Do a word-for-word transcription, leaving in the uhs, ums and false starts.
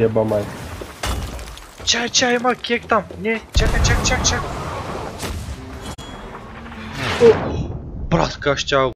Єба мать. Чай, чай, Мак, як там? Ні, чекай, чек, чек, чек. Брат, кащав.